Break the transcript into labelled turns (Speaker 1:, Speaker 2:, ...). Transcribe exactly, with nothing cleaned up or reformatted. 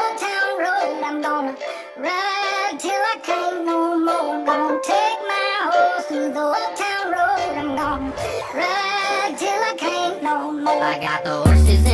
Speaker 1: old town road. I'm gonna ride till I can't no more. I'm gonna take my horse through the old town road. I'm gonna ride till I can't no more. I got the horses